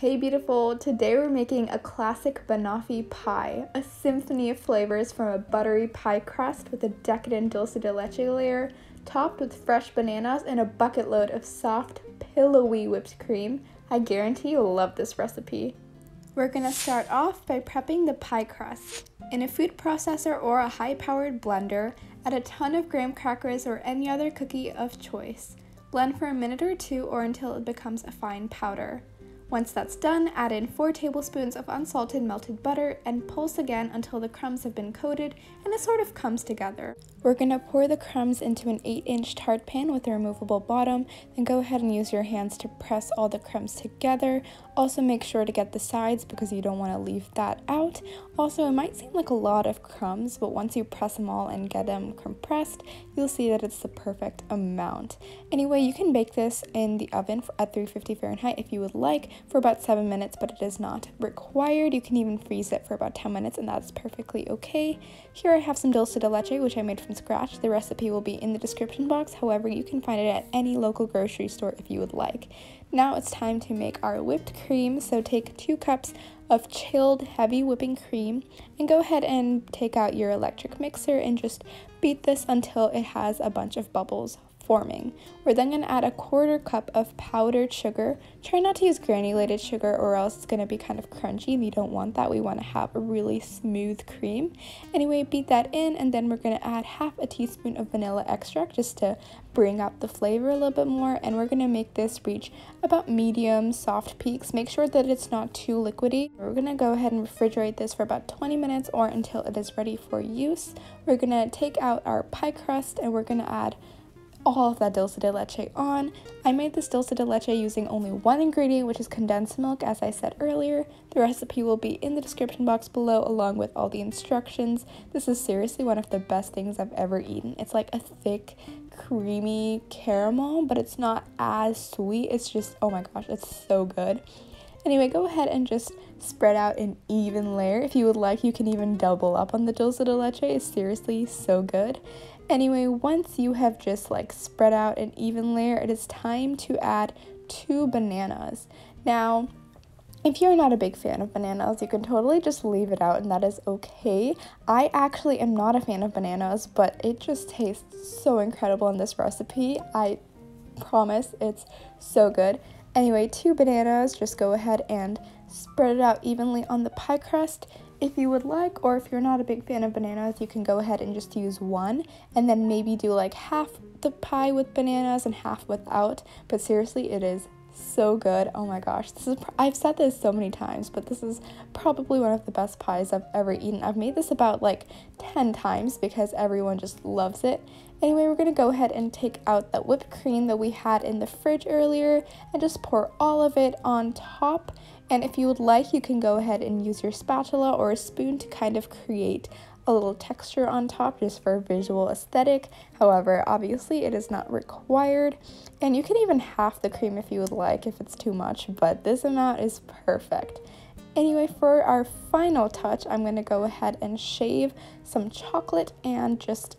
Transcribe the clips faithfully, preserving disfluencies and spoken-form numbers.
Hey beautiful, today we're making a classic banoffee pie, a symphony of flavors from a buttery pie crust with a decadent dulce de leche layer, topped with fresh bananas and a bucket load of soft, pillowy whipped cream. I guarantee you'll love this recipe. We're gonna start off by prepping the pie crust. In a food processor or a high-powered blender, add a ton of graham crackers or any other cookie of choice. Blend for a minute or two or until it becomes a fine powder. Once that's done, add in four tablespoons of unsalted melted butter and pulse again until the crumbs have been coated and it sort of comes together. We're going to pour the crumbs into an eight inch tart pan with a removable bottom, then go ahead and use your hands to press all the crumbs together. Also make sure to get the sides because you don't want to leave that out. Also, it might seem like a lot of crumbs, but once you press them all and get them compressed, you'll see that it's the perfect amount. Anyway, you can bake this in the oven at three fifty Fahrenheit if you would like for about seven minutes, but it is not required. You can even freeze it for about ten minutes and that's perfectly okay. Here I have some dulce de leche, which I made from scratch. The recipe will be in the description box. However, you can find it at any local grocery store if you would like. Now it's time to make our whipped cream. So take two cups of chilled heavy whipping cream and go ahead and take out your electric mixer and just beat this until it has a bunch of bubbles forming. We're then going to add a quarter cup of powdered sugar. Try not to use granulated sugar or else it's going to be kind of crunchy and you don't want that. We want to have a really smooth cream. Anyway, beat that in and then we're going to add half a teaspoon of vanilla extract just to bring up the flavor a little bit more, and we're going to make this reach about medium soft peaks. Make sure that it's not too liquidy. We're going to go ahead and refrigerate this for about twenty minutes or until it is ready for use. We're going to take out our pie crust and we're going to add all of that dulce de leche on. I made this dulce de leche using only one ingredient, which is condensed milk, as I said earlier. The recipe will be in the description box below along with all the instructions. This is seriously one of the best things I've ever eaten. It's like a thick, creamy caramel, but it's not as sweet. It's just, oh my gosh, it's so good. Anyway, go ahead and just spread out an even layer. If you would like, you can even double up on the dulce de leche. It's seriously so good. Anyway, once you have just like spread out an even layer, it is time to add two bananas. Now, if you're not a big fan of bananas, you can totally just leave it out and that is okay. I actually am not a fan of bananas, but it just tastes so incredible in this recipe. I promise it's so good. Anyway, two bananas, just go ahead and spread it out evenly on the pie crust. If you would like, or if you're not a big fan of bananas, you can go ahead and just use one and then maybe do like half the pie with bananas and half without. But seriously, it is so good. Oh my gosh, this is I've said this so many times, but this is probably one of the best pies I've ever eaten. I've made this about like ten times because everyone just loves it. Anyway, we're going to go ahead and take out that whipped cream that we had in the fridge earlier and just pour all of it on top. And if you would like, you can go ahead and use your spatula or a spoon to kind of create a little texture on top just for visual aesthetic. However, obviously it is not required. And you can even half the cream if you would like, if it's too much, but this amount is perfect. Anyway, for our final touch, I'm going to go ahead and shave some chocolate and just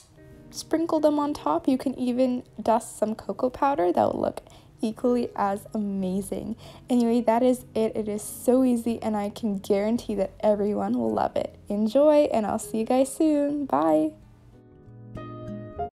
sprinkle them on top. You can even dust some cocoa powder. That will look equally as amazing. Anyway, that is it. It is so easy and I can guarantee that everyone will love it. Enjoy and I'll see you guys soon. Bye!